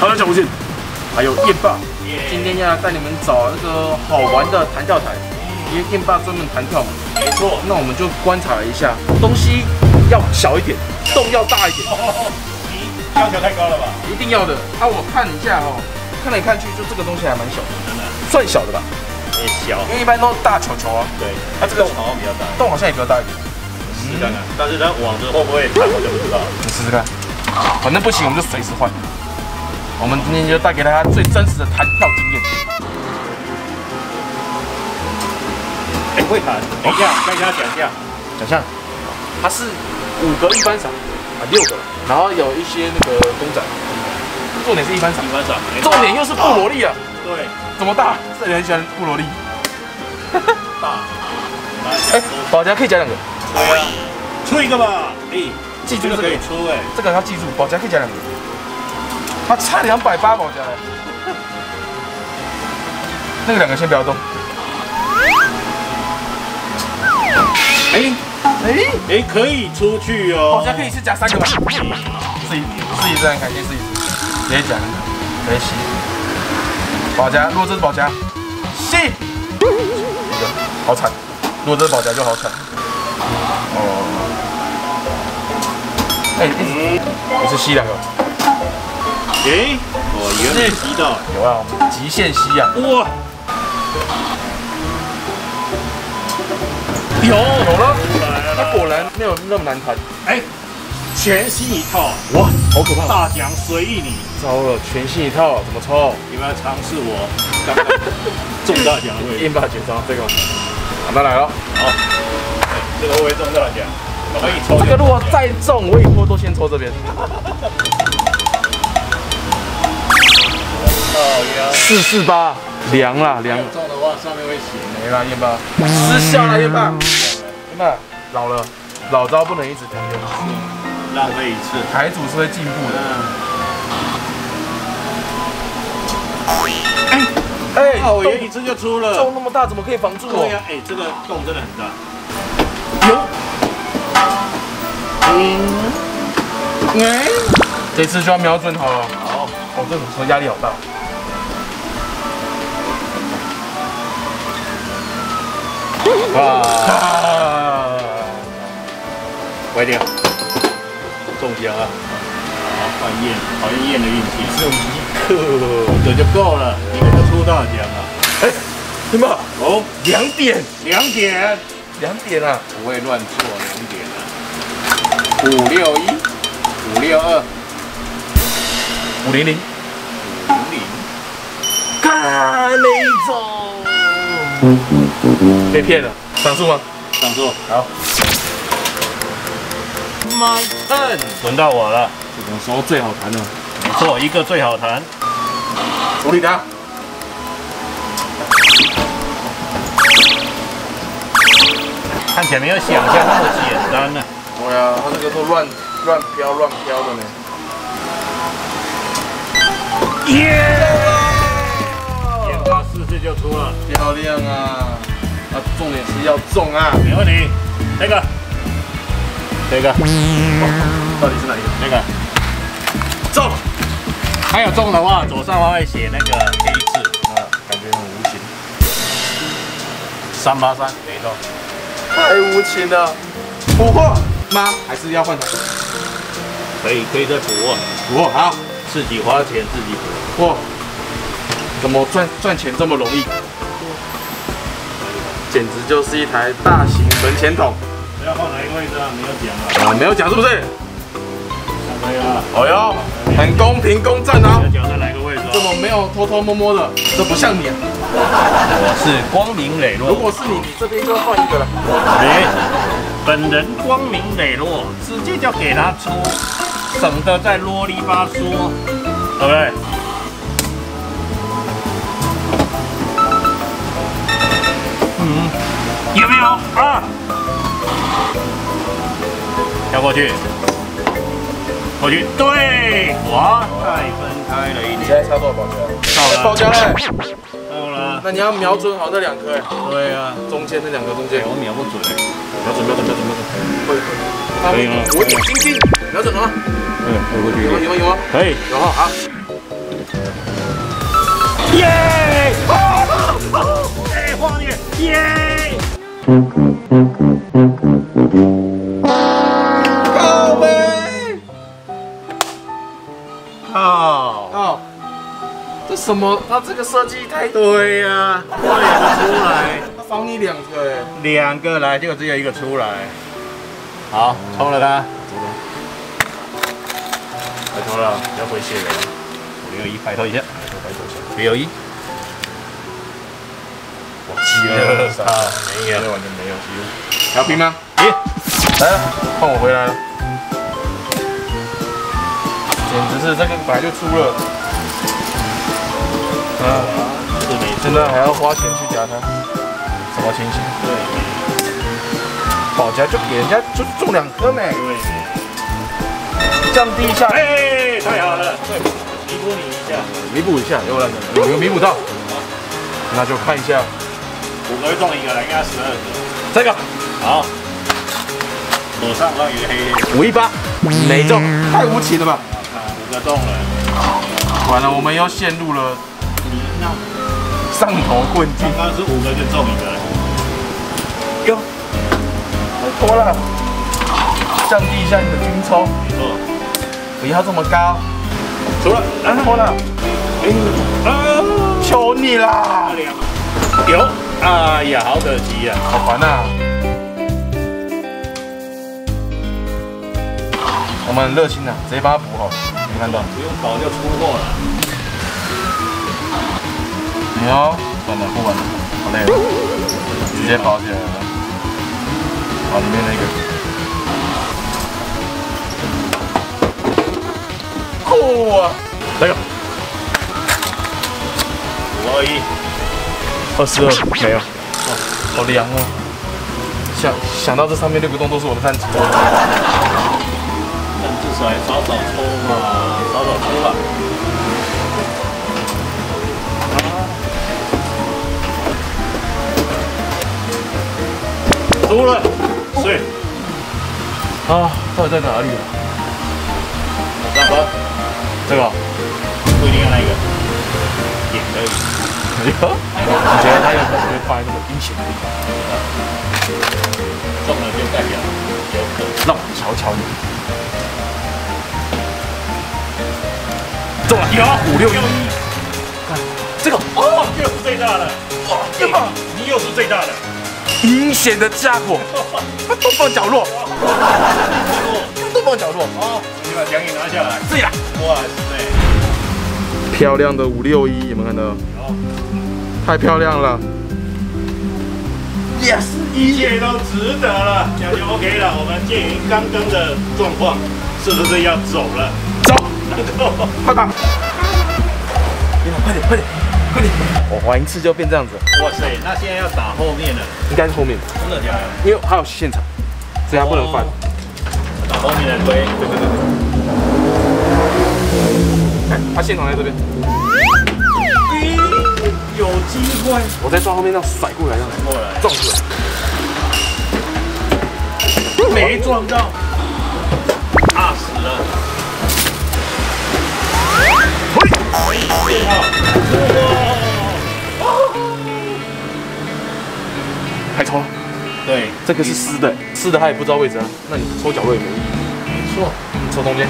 好的，小吴健，还有燕爸，今天要带你们找那个好玩的弹跳台，因为燕爸专门弹跳嘛。 没错， 那我们就观察了一下，东西要小一点，洞要大一点。 你要求太高了吧？ 一定要的。啊，我看一下哦，看来看去就这个东西还蛮小的， 真的， 算小的吧。 也小， 因为一般都是大球球啊。 对， 它这个好像比较大， 洞好像也比较大一点。 试看看。但是它网子会不会弹，我就不知道。 你试试看，反正不行我们就随时换。我们今天就带给大家最真实的弹跳经验。 哎，会弹，等一下，跟大家讲一下。 想象，它是5个一般赏啊，6个，然后有一些那个公仔。重点是一般赏， 一般赏， 重点又是布罗利啊。 对， 怎么大？这人很喜欢布罗利。 大。 哎，保夹可以加2个。 对啊，出一个吧。哎， 记住这个可以出哎， 这个要记住，保夹可以加2个。它差280保夹嘞。那个2个先不要动。 哎，可以出去哦。 保夹可以是加3个吧？试一这样看，先试一次，直接加那个，直接吸。保夹，如果这是保夹，吸。这个好惨，如果这是保夹就好惨。哦。哎，你是吸2个？ 哎，我原来吸到， 有啊，我们极限吸啊！ 哇， 有了，它果然没有那么难弹。 哎，全新一套， 哇，好可怕！ 大奖随意你。 糟了，全新一套，怎么抽？ 你们要尝试我刚刚中大奖的位置。 硬把绝招，这个，好，那来了。 好，这个会不会中大奖？可以抽。 这个如果再中，我以后都先抽这边。448，凉啦，凉。 中的话上面会写没啦，燕爸，失效了，燕爸。燕爸，老了，老招不能一直停用， 浪费一次。 台主是会进步的。哎， 我以为一次就出了。 洞那么大，怎么可以防住我？ 对呀，哎，这个洞真的很大。 这次就要瞄准好了。 好， 哦，这种时候压力好大。哇！ 歪掉，中奖了。好，换验，考验验的运气。只有1个，1个就够了，1个就出大奖了。 哎，什么？ 哦 2点 ，2点 ，2点啊！ 不会乱错，2点了。561、562、 500， 500， 看没中，被骗了，上诉吗？ 上诉。 好 My turn， 轮到我了。 这种时候最好弹了， 没错，一个最好弹。 处理它。 看起来没有想象那么简单呢。 对啊，它这个都乱飘的呢。耶！ 眼花4次就出了， 漂亮啊！啊，重点是要中啊！ 没问题。这个， 到底是哪一个？ 这个中。还有中的话，左上方会写那个黑字， 感觉很无情。 383没中。 太无情了！补货吗？还是要换台？ 可以再补货， 补货好， 自己花钱自己补。 哇，怎么赚钱这么容易？简直就是一台大型存钱筒。 要放哪一个位置啊？没有讲啊。 啊，没有讲是不是？ 可以了。 哦哟，很公平公正啊！ 要讲在哪个位置啊？ 怎么没有偷偷摸摸的？这不像你啊！ 我是光明磊落。 如果是你，你这边就要换一个了。 哎，本人光明磊落，直接就给他出，省得再啰里吧嗦，对不对？有没有啊？跳过去，对，哇，再分开了一点。 你现在差多少保夹？ 到了， 保夹嘞！ 到了。 那你要瞄准好那2颗哎。 对啊， 中间那2个中间。 我瞄不准。 瞄准。 可以吗？ 我眼睛睛，瞄准了吗？ 推过去。 有吗？ 可以。 有哈，好。 耶！ 靠呗！ 哦， 这什么？它这个设计太…… 对呀，我两个出来， 它放你2个哎。 两个来，结果只有一个出来。好，冲了它。拜托了，不要回血了。561，拜托一下，拜托一下。661。 我急了， 没有， 完全没有几乎。调平吗？ 耶！ 来了，换我回来了。简直是这个本来就出了，现在还要花钱去夹它，什么情形？ 对， 保夹就给人家就中2颗没？ 对， 降低一下， 哎，太好了，对，弥补你一下， 弥补一下，有没有弥补到？那就看一下 5个会中1个，应该12个。 这个， 好，手上有一个黑 518，没中，太无情了吧 ！5个中了， 完了，我们又陷入了上头困境。 刚刚是5个就中1个了。 哟，太多了，降低一下你的均抽， 没错， 不要这么高。 出了， 脱了，求你啦！ 有，哎呀，好可惜呀， 好烦啊！我们很热心啊，直接帮他补好，没看到？ 不用保就出货了。 没有，算了，不玩了，好累了，直接包起来了。好，里面那个，酷啊！这个 521， 22没有，好凉哦。想到这上面6个洞都是我的探知。 但至少也少抽嘛，少抽吧。出了，是。 啊，到底在哪里啊？ 往上分， 这个不一定要那一个，点可以。 你觉得它有可能会放在那个阴险的地方？ 中了就代表有可能。 让我瞧瞧你。中了，有561。看这个， 哦，又是最大的，哇，你又是最大的， 阴险的家伙，他都放角落，都放角落。 哦，你把奖品拿下来， 这样， 哇塞， 漂亮的561，有没有看到？太漂亮了 ！Yes， 一切都值得了，那就 OK 了。我们鉴于刚刚的状况，是不是要走了？ 走，快跑！快点，快点，快点！我玩一次就变这样子。 哇塞，那现在要打后面了， 应该是后面， 真的假的？ 因为还有现场，所以他不能翻。 打后面的推， 对。看，他现场在这边。 有机会， 我再抓后面这样甩过来，这样过来撞出来， 没撞到，死了。 太抽了。 对， 这个是湿的，湿的他也不知道位置啊。那你抽角落也没意义。 没错， 你抽中间。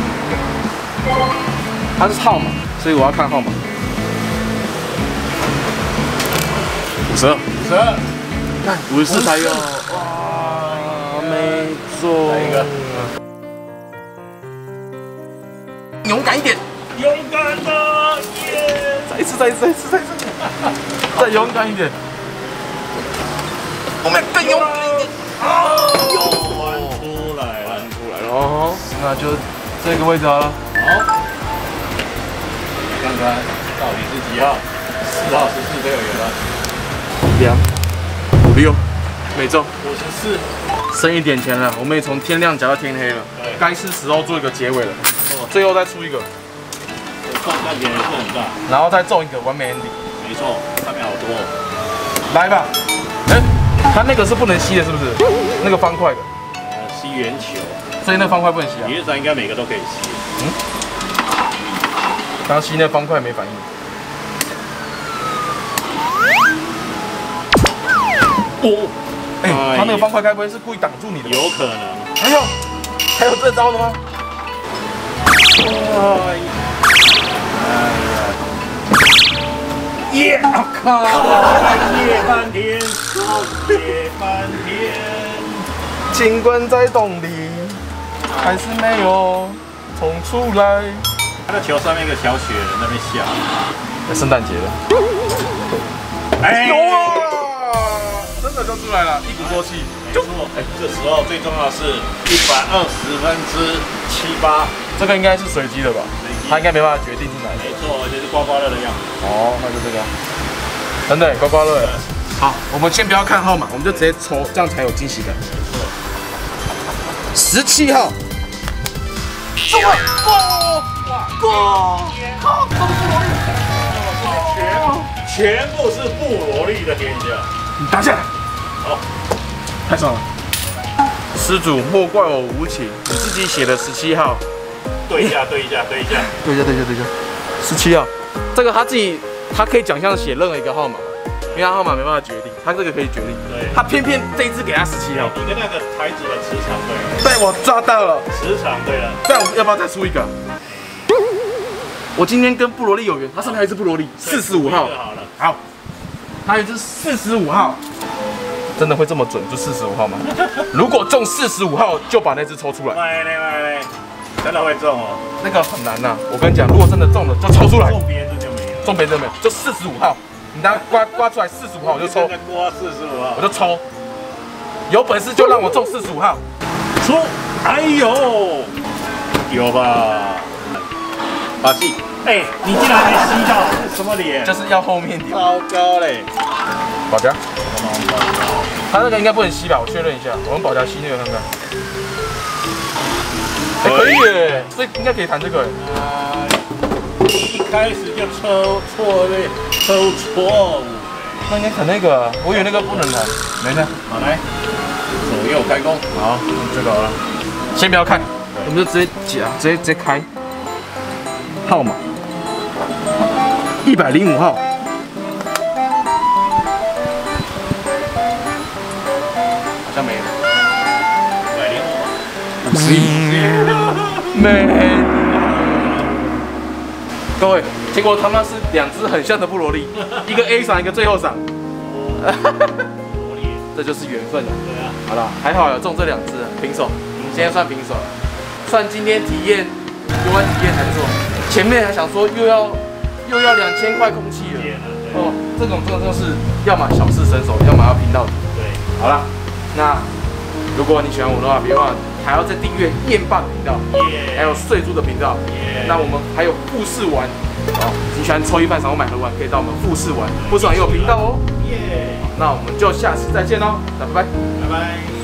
它是号码，所以我要看号码。52，看54才有，哇，没中。 来一个， 勇敢一点， 勇敢的，耶！ 再一次，再勇敢一点。我们更勇敢一点。 又玩出来了， 哦，那就这个位置好了。 好，看看到底是几号？4号14都有缘了。 256，没中 54， 剩一点钱了，我们也从天亮夹到天黑了，该是时候做一个结尾了。最后再出一个， 中看起来也是很大， 然后再中一个完美 ending。 没错，上面好多。 来吧，它那个是不能吸的，是不是？那个方块的， 吸圆球， 所以那方块不能吸啊。 理论上应该每个都可以吸。 刚吸那方块没反应。 哦， 哎，他那个方块该不会是故意挡住你的？ 有可能。 还有这招的吗？ 耶！靠！耶翻天，耶翻天。 尽管在洞里，还是没有冲出来。 他的球上面一个小雪人那边笑。 圣诞节的。 哎， 有啊！真的就出来了，一鼓作气。 没错，这时候最重要的是120/78， 这个应该是随机的吧？他应该没办法决定是哪一个。 没错，而且是刮刮乐的样子。 哦，那就这个。真的刮刮乐。好，我们先不要看号码，我们就直接抽，这样才有惊喜感。17号。中了！ 全部是布罗利的天价。 你打下来。 好， 太爽了。施主莫怪我无情，你自己写的17号。 对一下。 17号，这个他自己，他可以奖项写任何一个号码，因为他号码没办法决定，他这个可以决定。 对， 他偏偏这一支给他17号。 你跟那个台子的磁场对。 被我抓到了。 磁场对了。 这样要不要再出一个？我今天跟布罗利有缘，他上面还有一只布罗利，45号。好，还有一只45号。真的会这么准？就45号吗？如果中45号，就把那只抽出来。 买嘞，真的会中哦。 那个很难呐，我跟你讲，如果真的中了，就抽出来。 中别人就没有。 中别人没有，就45号。你等下刮出来45号，我就抽。 刮45号， 我就抽。有本事就让我中45号。 出！哎呦，有吧？把戏。哎，你竟然没吸到，什么脸？ 就是要后面点。 糟糕嘞！ 保夹。他那个应该不能吸吧？我确认一下，我们保夹吸那个看看。可以耶，所以应该可以弹这个。 一开始就抽错误。 那应该弹那个，我以为那个不能弹。没事， 好来，左右开弓。 好，这个好了。先不要看，我们就直接夹，直接开。号码105号。好像没了。105。51。没。各位，结果他妈是2只很像的布罗利，一个 A 赏，一个最后赏。这就是缘分了。 对啊。 好了，还好有中这2只，平手。现在算平手了，算今天体验游玩体验还不错。前面还想说又要2000块空气了。哦，这种真的就是要么小试身手，要么要拼到底。 对。 好了，那如果你喜欢我的话，别忘了还要再订阅燕爸的频道，还有碎猪的频道。那我们还有富士玩，哦，你喜欢抽一半赏或买盒玩，可以到我们富士玩，富士玩也有频道哦。那我们就下次再见喽，那拜拜， 拜拜。